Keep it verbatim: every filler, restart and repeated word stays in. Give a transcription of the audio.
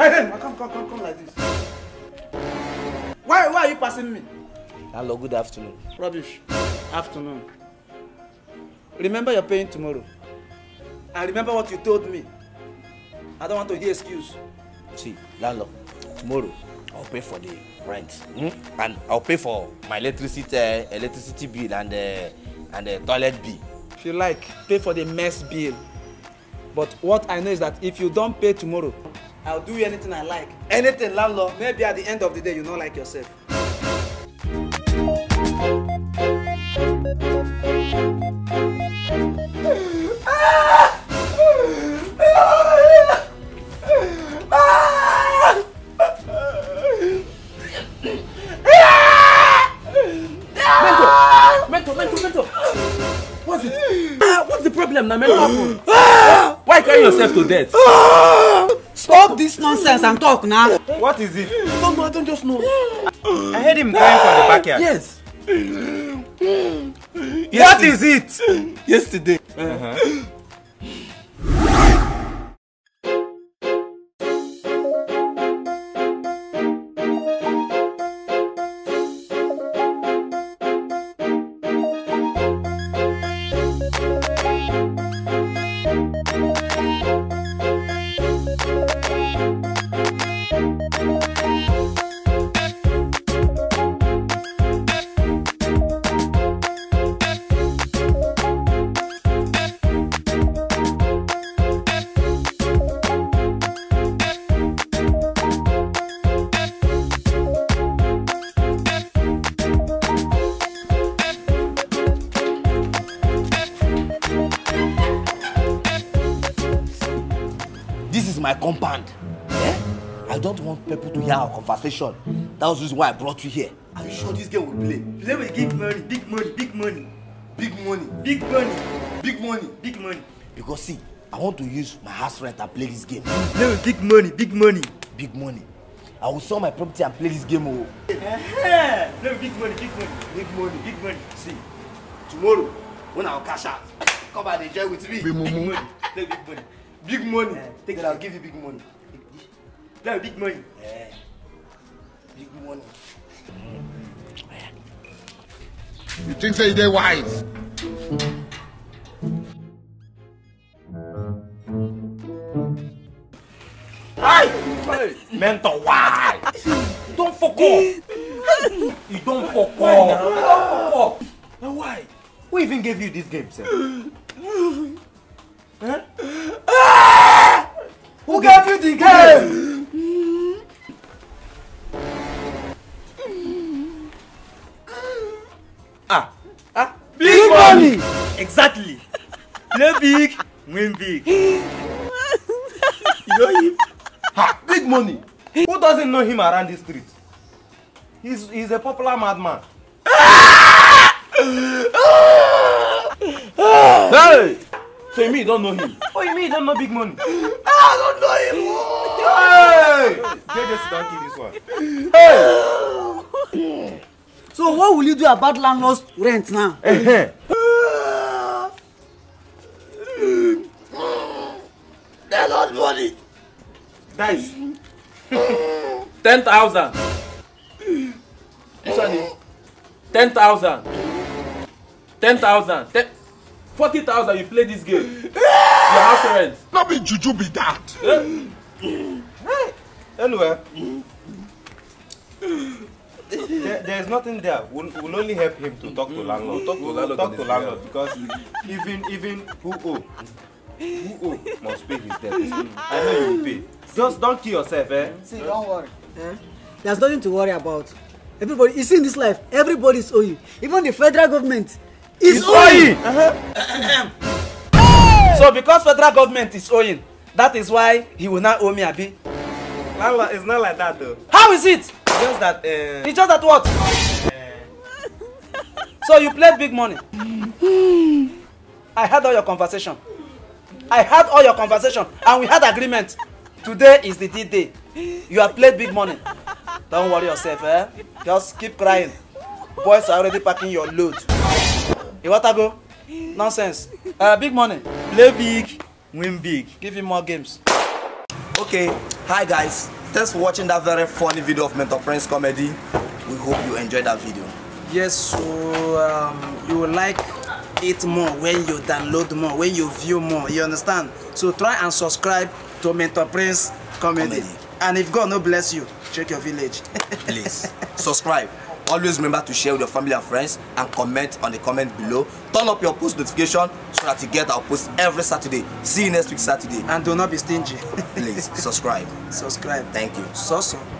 Hey, come, come, come, come like this. Why, why are you passing me? Hello, good afternoon. Rubbish. Afternoon. Remember you're paying tomorrow. And remember what you told me. I don't want to hear excuse. See, landlord, tomorrow I'll pay for the rent, hmm? And I'll pay for my electricity, uh, electricity bill and uh, and the toilet bill. If you like, pay for the mess bill. But what I know is that if you don't pay tomorrow, I'll do anything I like. Anything, landlord. Maybe at the end of the day, you don't like yourself. Mento, Mento, Mento. What's it? Ah, what's the problem now, Mento? Why carry yourself to death? Stop this nonsense and talk now. What is it? I don't know, I don't just know. I heard him crying from the backyard. Yes. What is it? Yesterday. Uh-huh. This is my compound. Yeah? I don't want people to hear our conversation. That was the reason why I brought you here. Are you sure this game will play? Play will give money, big money, big money. Big money. Big money. Big money. Big money. Because see, I want to use my house rent and play this game. Play with big money, big money. Big money. I will sell my property and play this game. Oh. Play with big money, big money. Big money. Big money. See, tomorrow, when I'll cash out, come and enjoy with me. Big money. Play with big money. Big money. Yeah, take then it. I'll give you big money. Play with big money. Yeah. Big money. You think say they're wise? Hey! Hey! Mentor, why? Don't fuck up! You don't fuck up! Don't fuck up! Now why? Who even gave you this game, sir? Huh? Ah! Who gave you the game? Ah. Ah? Big, Big money. money! Exactly. Play big, win big. You know him? Ha! Big money! Who doesn't know him around the street? He's, he's a popular madman. Hey! So you mean you don't know him? Oh, you mean you don't know Big Money? I don't know him! Hey! Hey, just don't kill this one. Hey! So what will you do about landlord's rent now? Uh-huh. They're not money. Guys. Ten thousand. This one is ten thousand. Ten thousand. Ten. Forty thousand. You play this game. Your house rent. Not be juju be that. Hey! Anyway. There, there's nothing there. We'll, we'll only help him to talk to landlord. Talk to landlord, talk to landlord because even even who owe, who owe must pay his debt. I know you will pay. Just don't kill yourself, eh? See, don't worry. Eh? There's nothing to worry about. Everybody, you see in this life, everybody is owing. Even the federal government is It's owing. owing. Uh-huh. So because federal government is owing, that is why he will not owe me, Abi. Landlord, it's not like that though. How is it? It's just that. Uh, It's just that what? So you played big money. I heard all your conversation. I heard all your conversation and we had agreement. Today is the D-Day. You have played big money. Don't worry yourself, eh? Just keep crying. Boys are already packing your load. You want to go? Nonsense. Uh, big money. Play big, win big. Give him more games. okay. Hi guys. thanks for watching that very funny video of Mentor Prince Comedy. We hope you enjoyed that video. Yes, so um, you will like it more when you download more, when you view more, you understand? So try and subscribe to Mentor Prince Comedy. Comedy. And if God no bless you, check your village. Please, subscribe. Always remember to share with your family and friends and comment on the comment below. Turn up your post notification so that you get our post every Saturday. See you next week Saturday. And do not be stingy. Please, subscribe. Subscribe. Thank you. So so.